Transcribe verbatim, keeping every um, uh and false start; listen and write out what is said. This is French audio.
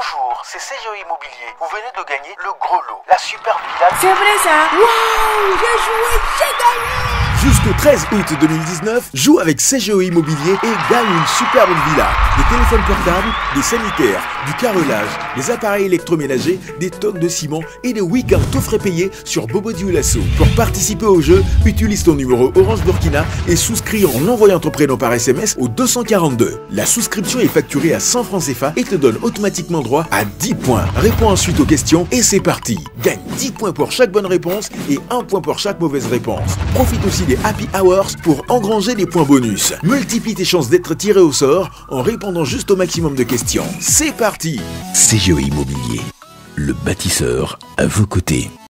Bonjour, c'est C G E Immobilier. Vous venez de gagner le gros lot, la superbe villa. C'est vrai ça? Waouh, j'ai joué, j'ai gagné! Jusqu'au treize août deux mille dix-neuf, joue avec C G E Immobilier et gagne une superbe villa. Des téléphones portables, des sanitaires, du carrelage, des appareils électroménagers, des tonnes de ciment et des week-ends tout frais payés sur Bobodi ou Lasso. Pour participer au jeu, utilise ton numéro Orange Burkina et souscris en envoyant ton prénom par S M S au deux cent quarante-deux. La souscription est facturée à cent francs C F A et te donne automatiquement droit à dix points. Réponds ensuite aux questions et c'est parti. Gagne dix points pour chaque bonne réponse et un point pour chaque mauvaise réponse. Profite aussi des Happy Hours pour engranger des points bonus. Multiplie tes chances d'être tiré au sort en répondant juste au maximum de questions. C'est parti. C G E Immobilier, le bâtisseur à vos côtés.